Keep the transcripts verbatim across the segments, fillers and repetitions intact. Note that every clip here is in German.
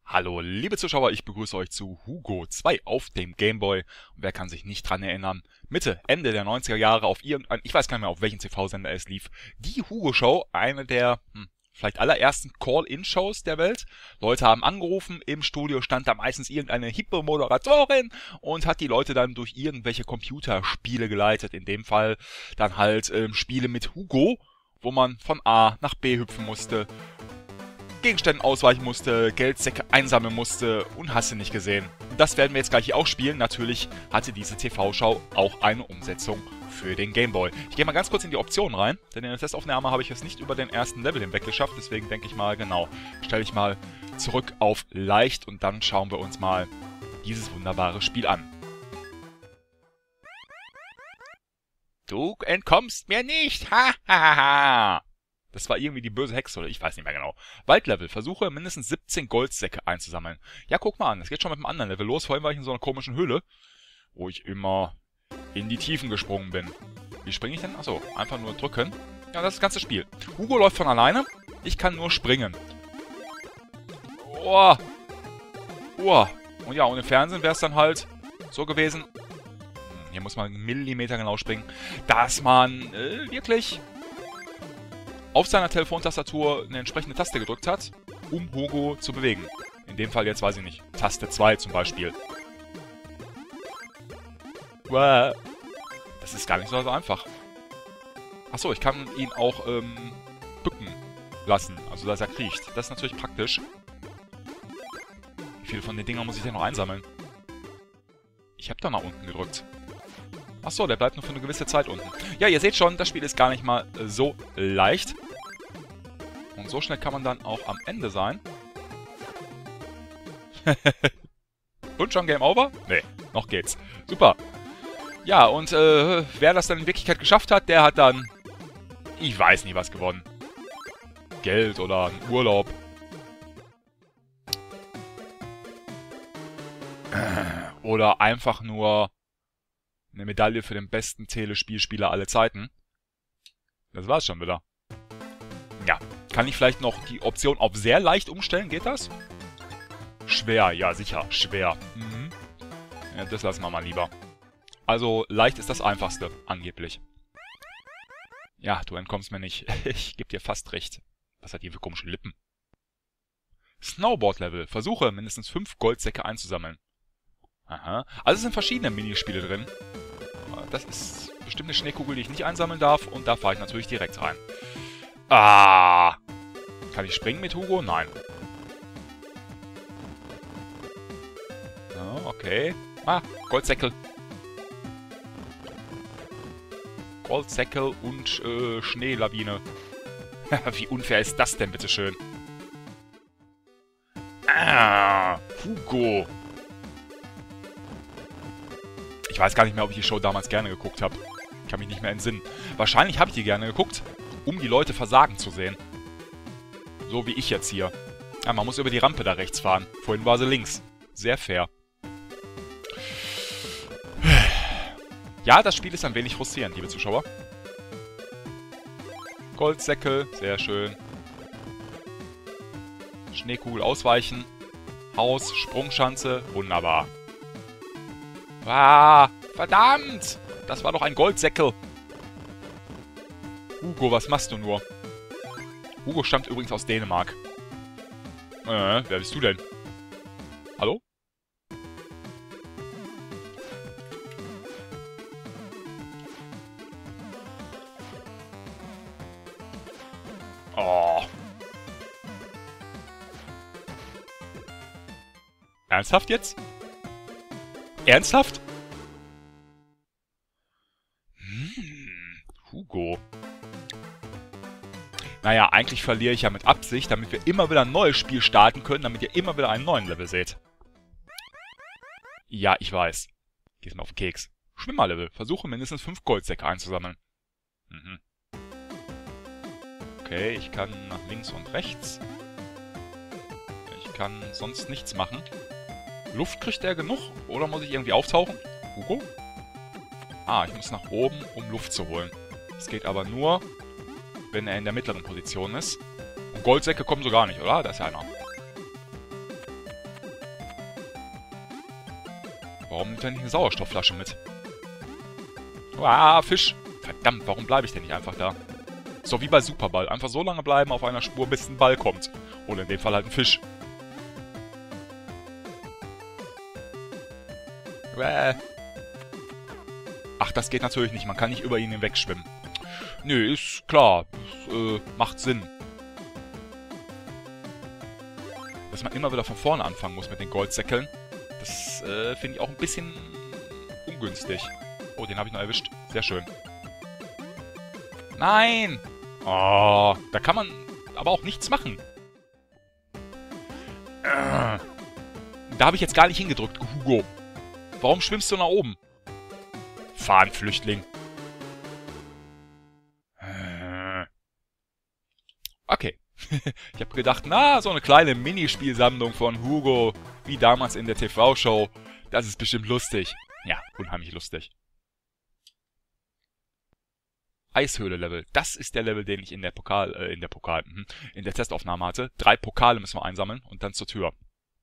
Hallo, liebe Zuschauer, ich begrüße euch zu Hugo zwei auf dem Game Boy. Und wer kann sich nicht dran erinnern? Mitte, Ende der neunziger Jahre auf irgendein, ich weiß gar nicht mehr, auf welchen T V-Sender es lief, die Hugo Show, eine der hm, vielleicht allerersten Call-In-Shows der Welt. Leute haben angerufen, im Studio stand da meistens irgendeine hippe Moderatorin und hat die Leute dann durch irgendwelche Computerspiele geleitet. In dem Fall dann halt ähm, Spiele mit Hugo, wo man von A nach B hüpfen musste, Gegenständen ausweichen musste, Geldsäcke einsammeln musste und hast du nicht gesehen. Das werden wir jetzt gleich hier auch spielen. Natürlich hatte diese T V-Show auch eine Umsetzung für den Game Boy. Ich gehe mal ganz kurz in die Optionen rein, denn in der Testaufnahme habe ich es nicht über den ersten Level hinweg geschafft. Deswegen denke ich mal, genau, stelle ich mal zurück auf leicht und dann schauen wir uns mal dieses wunderbare Spiel an. Du entkommst mir nicht! Ha ha ha ha! Das war irgendwie die böse Hexe, oder ich weiß nicht mehr genau. Waldlevel. Versuche mindestens siebzehn Goldsäcke einzusammeln. Ja, guck mal an. Das geht schon mit einem anderen Level los. Vorhin war ich in so einer komischen Höhle, wo ich immer in die Tiefen gesprungen bin. Wie springe ich denn? Achso, einfach nur drücken. Ja, das ist das ganze Spiel. Hugo läuft von alleine. Ich kann nur springen. Oh. Oh. Und ja, und im Fernsehen wäre es dann halt so gewesen. Hier muss man Millimeter genau springen. Dass man äh, wirklich auf seiner Telefontastatur eine entsprechende Taste gedrückt hat, um Hugo zu bewegen. In dem Fall jetzt weiß ich nicht. Taste zwei zum Beispiel. Das ist gar nicht so einfach. Achso, ich kann ihn auch ähm, bücken lassen, also dass er kriecht. Das ist natürlich praktisch. Wie viele von den Dingern muss ich denn noch einsammeln? Ich habe da nach unten gedrückt. Achso, der bleibt nur für eine gewisse Zeit unten. Ja, ihr seht schon, das Spiel ist gar nicht mal äh, so leicht. Und so schnell kann man dann auch am Ende sein. Und schon Game Over? Nee, noch geht's. Super. Ja, und äh, wer das dann in Wirklichkeit geschafft hat, der hat dann, ich weiß nicht, was gewonnen. Geld oder einen Urlaub. Oder einfach nur eine Medaille für den besten Telespielspieler aller Zeiten. Das war's schon wieder. Ja, kann ich vielleicht noch die Option auf sehr leicht umstellen? Geht das? Schwer, ja sicher, schwer. Mhm. Ja, das lassen wir mal lieber. Also, leicht ist das einfachste, angeblich. Ja, du entkommst mir nicht. Ich geb dir fast recht. Was hat die für komische Lippen? Snowboard-Level. Versuche, mindestens fünf Goldsäcke einzusammeln. Aha. Also es sind verschiedene Minispiele drin. Das ist bestimmt eine Schneekugel, die ich nicht einsammeln darf. Und da fahre ich natürlich direkt rein. Ah! Kann ich springen mit Hugo? Nein. Ja, okay. Ah, Goldsäckel. Goldsäckel und äh, Schneelawine. Wie unfair ist das denn, bitteschön? Ah, Hugo. Ich weiß gar nicht mehr, ob ich die Show damals gerne geguckt habe. Ich kann mich nicht mehr entsinnen. Wahrscheinlich habe ich die gerne geguckt, um die Leute versagen zu sehen. So wie ich jetzt hier. Ja, man muss über die Rampe da rechts fahren. Vorhin war sie links. Sehr fair. Ja, das Spiel ist ein wenig frustrierend, liebe Zuschauer. Goldsäckel, sehr schön. Schneekugel ausweichen. Haus, Sprungschanze, wunderbar. Ah, verdammt! Das war doch ein Goldsäckel. Hugo, was machst du nur? Hugo stammt übrigens aus Dänemark. Äh, wer bist du denn? Hallo? Oh. Ernsthaft jetzt? Ernsthaft? Hm, Hugo. Naja, eigentlich verliere ich ja mit Absicht, damit wir immer wieder ein neues Spiel starten können, damit ihr immer wieder einen neuen Level seht. Ja, ich weiß. Gehst mir auf den Keks. Schwimmerlevel. Versuche mindestens fünf Goldsäcke einzusammeln. Mhm. Okay, ich kann nach links und rechts. Ich kann sonst nichts machen. Luft kriegt er genug? Oder muss ich irgendwie auftauchen? Hugo? Ah, ich muss nach oben, um Luft zu holen. Das geht aber nur, wenn er in der mittleren Position ist. Und Goldsäcke kommen so gar nicht, oder? Da ist ja einer. Warum nimmt er nicht eine Sauerstoffflasche mit? Ah, Fisch. Verdammt, warum bleibe ich denn nicht einfach da? So wie bei Superball. Einfach so lange bleiben auf einer Spur, bis ein Ball kommt. Oder in dem Fall halt ein Fisch. Bäh. Ach, das geht natürlich nicht. Man kann nicht über ihn hinwegschwimmen. Nö, ist klar. Das, äh, macht Sinn. Dass man immer wieder von vorne anfangen muss mit den Goldsäckeln. Das äh, finde ich auch ein bisschen ungünstig. Oh, den habe ich noch erwischt. Sehr schön. Nein! Oh, da kann man aber auch nichts machen. Äh, da habe ich jetzt gar nicht hingedrückt, Hugo. Warum schwimmst du nach oben? Fahnenflüchtling. Äh. Okay. Ich habe gedacht, na, so eine kleine Minispielsammlung von Hugo, wie damals in der T V-Show. Das ist bestimmt lustig. Ja, unheimlich lustig. Eishöhle-Level. Das ist der Level, den ich in der Pokal, äh, in der Pokal, mh, in der Testaufnahme hatte. Drei Pokale müssen wir einsammeln und dann zur Tür.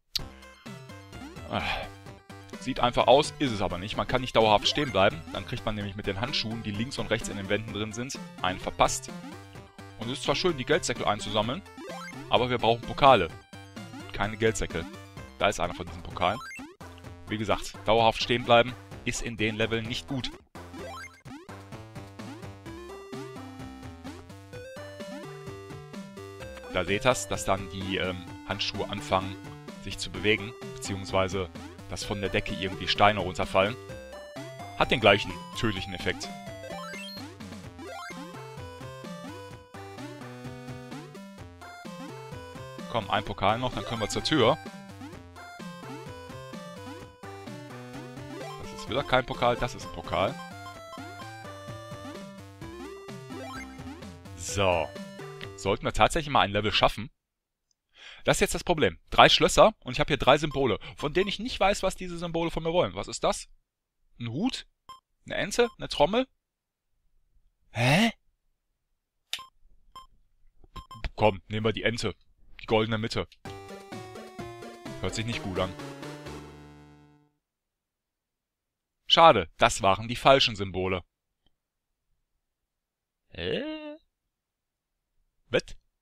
Ah. Sieht einfach aus, ist es aber nicht. Man kann nicht dauerhaft stehen bleiben. Dann kriegt man nämlich mit den Handschuhen, die links und rechts in den Wänden drin sind, einen verpasst. Und es ist zwar schön, die Geldsäckel einzusammeln, aber wir brauchen Pokale. Keine Geldsäckel. Da ist einer von diesen Pokalen. Wie gesagt, dauerhaft stehen bleiben ist in den Leveln nicht gut. Da seht ihr, dass dann die ähm, Handschuhe anfangen, sich zu bewegen, beziehungsweise dass von der Decke irgendwie Steine runterfallen. Hat den gleichen tödlichen Effekt. Komm, ein Pokal noch, dann können wir zur Tür. Das ist wieder kein Pokal, das ist ein Pokal. So. Sollten wir tatsächlich mal ein Level schaffen. Das ist jetzt das Problem. Drei Schlösser und ich habe hier drei Symbole, von denen ich nicht weiß, was diese Symbole von mir wollen. Was ist das? Ein Hut? Eine Ente? Eine Trommel? Hä? Komm, nehmen wir die Ente. Die goldene Mitte. Hört sich nicht gut an. Schade, das waren die falschen Symbole. Hä? Was?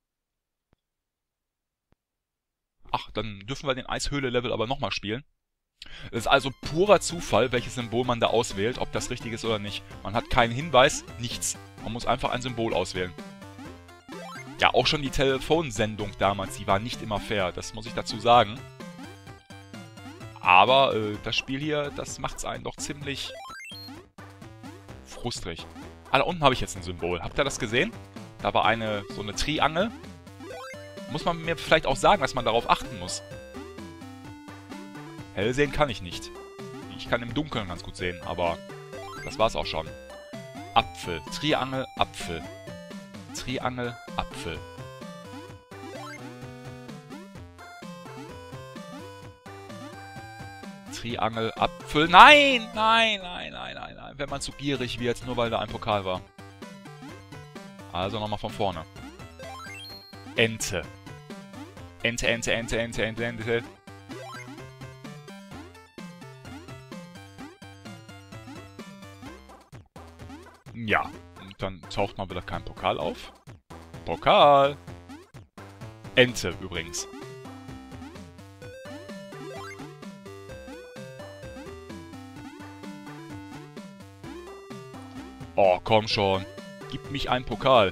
Ach, dann dürfen wir den Eishöhle-Level aber nochmal spielen. Es ist also purer Zufall, welches Symbol man da auswählt, ob das richtig ist oder nicht. Man hat keinen Hinweis, nichts. Man muss einfach ein Symbol auswählen. Ja, auch schon die Telefonsendung damals, die war nicht immer fair, das muss ich dazu sagen. Aber äh, das Spiel hier, das macht's einen doch ziemlich frustrig. Ah, da unten habe ich jetzt ein Symbol. Habt ihr das gesehen? Da war eine, so eine Triangel. Muss man mir vielleicht auch sagen, dass man darauf achten muss. Hell sehen kann ich nicht. Ich kann im Dunkeln ganz gut sehen, aber das war's auch schon. Apfel. Triangel, Apfel. Triangel, Apfel. Triangel, Apfel. Nein! Nein, nein, nein, nein, nein. Wenn man zu gierig wird, nur weil da ein Pokal war. Also nochmal von vorne. Ente. Ente, Ente, Ente, Ente, Ente, Ente. Ja, und dann taucht mal wieder kein Pokal auf. Pokal. Ente übrigens. Oh, komm schon. Gib mich einen Pokal.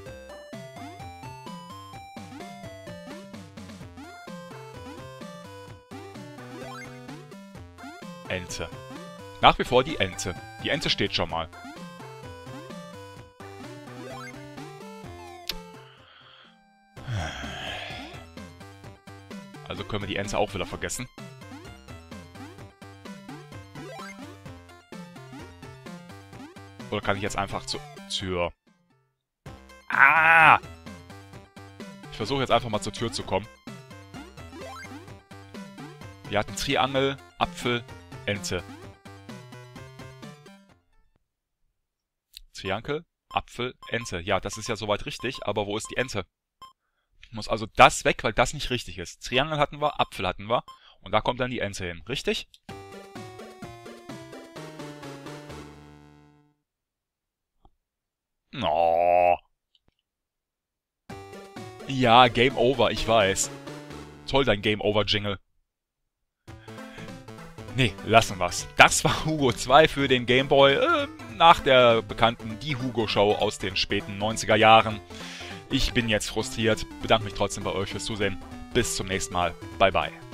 Ente. Nach wie vor die Ente. Die Ente steht schon mal. Also können wir die Ente auch wieder vergessen. Oder kann ich jetzt einfach zur Tür... Ah! Ich versuche jetzt einfach mal zur Tür zu kommen. Wir hatten Triangel, Apfel, Ente. Triangel, Apfel, Ente. Ja, das ist ja soweit richtig, aber wo ist die Ente? Muss also das weg, weil das nicht richtig ist. Triangel hatten wir, Apfel hatten wir. Und da kommt dann die Ente hin. Richtig? Oh. Ja, Game Over, ich weiß. Toll, dein Game Over Jingle. Nee, lassen wir's. Das war Hugo zwei für den Game Boy, äh, nach der bekannten Die Hugo Show aus den späten neunziger Jahren. Ich bin jetzt frustriert, bedanke mich trotzdem bei euch fürs Zusehen. Bis zum nächsten Mal. Bye bye.